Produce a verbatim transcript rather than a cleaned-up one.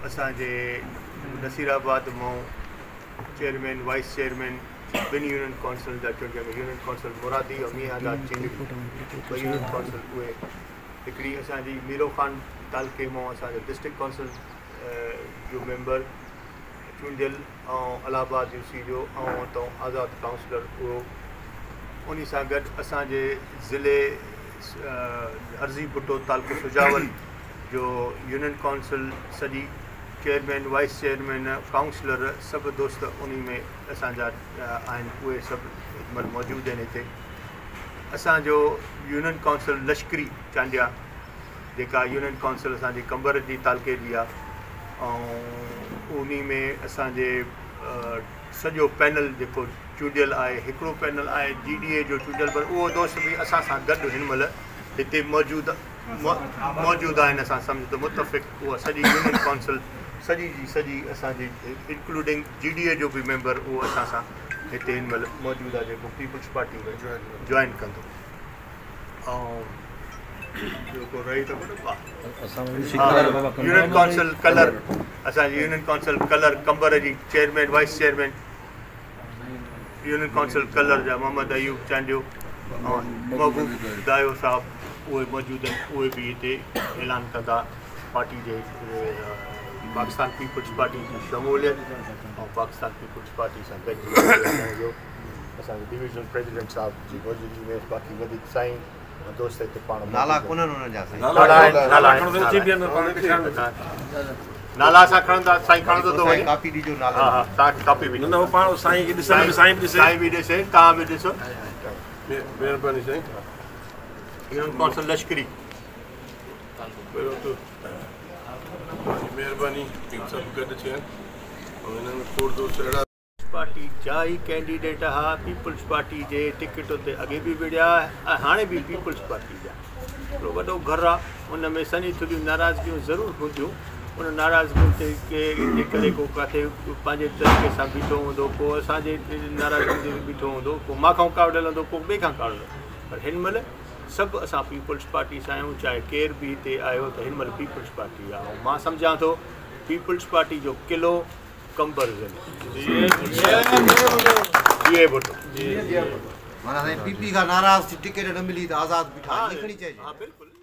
असांजे नसीराबाद मां chairman vice chairman ॿिनि यूनियन काउंसिल जा चूंडिया यूनियन काउंसिल मुरादी और मीर आज़ाद चिंगड़ी ॿ यूनियन काउंसिल उहे हिकिड़ी असांजी मीरो खान तालुके मां असांजो डिस्ट्रिक्ट काउंसिल जो मेंबर चूंडियल ऐं इलाहाबाद यूसी जो ऐं उतां आज़ाद काउंसलर उहो उन सां गॾु असांजे ज़िले अर्ज़ी भुट्टो तालुको सुजावल जो यूनियन काउंसिल सॼी चेयरमैन वाइस चेयरमैन काउंसलर सभु दोस्त उन में असांजा आहिनि उहे सभु हिनमहिल मौजूदु आहिनि हिते असांजो यूनियन काउंसिल लश्करी चांडिया जेका यूनियन काउंसिल असांजी कंबर जी तालुके जी आहे ऐं उन में असांजे सॼो पैनल जेको चूंडियल आहे हिकिड़ो पैनल आहे जी डी ए जो चूंडियल पर उहो दोस्त बि असां सां गॾु हिनमहिल हिते मौजूदु मौजूदु आहिनि असां सम्झ त मुतफ़िक़ उहा सॼी यूनियन काउंसिल सॼी जी सॼी असांजी इंक्लूडिंग जी डी ए जो बि मेंबर उहो असां सां हिते हिनमहिल मौजूदु आहे जेको पीपल्स पार्टी में जॉइन कंदो ऐं जेको रही त यूनियन काउंसिल कलर असांजी यूनियन काउंसिल कलर कंबर जी chairman vice chairman union councillor जा मोहम्मद अयूब चांडियो ऐं महबूब दायो साहब उहे मौजूदु आहिनि उहे बि हिते ऐलान कंदा पार्टी जे पाकिस्तान पीपल्स पार्टी जी शमूलियत ऐं पाकिस्तान पीपल्स पार्टी सां गॾिजी असांजे डिविजनल प्रेसिडेंट साहब जी मौजूदगी में बाक़ी वधीक साईं दोस्त हिते पाण नाला कोन्हनि हुननि जा नाला असां खणंदा साईं खणंदो थो वञे कापी ॾिजो नाला हा हा तव्हां कापी बि न पाण साईं खे ॾिसण साईं बि ॾिसे साईं बि ॾिसे तव्हां बि ॾिसो महिरबानी साईं यूनियन काउंसिल लश्करी महिरबानी सभु गॾु थियनि ऐं हिन में खोड़ दोस्त अहिड़ा पार्टी जा ई कैंडिडेट हा पीपल्स पार्टी जे टिकट ते अॻे बि विढ़िया ऐं हाणे बि पीपल्स पार्टी जा हिकिड़ो वॾो घरु आहे उन में सनी थोरियूं नाराज़गियूं ज़रूरु हूंदियूं उन नाराज़गियुनि ते के करे को किथे पंहिंजे तरीक़े सां बीठो हूंदो को असांजे नाराज़गियुनि ते बीठो हूंदो को मां खां कावड़ हलंदो को ॿिए खां कावड़ पर हिनमहिल सभु असां पीपल्स पार्टी सां आहियूं चाहे केरु बि हिते आयो त हिनमहिल पीपल्स पार्टी आहे ऐं मां सम्झां थो पीपल्स पार्टी जो किलो कंबर माना पीपी खां नाराज़ थी टिकट न मिली त आज़ादु बीठा लिखणी चाहिजे।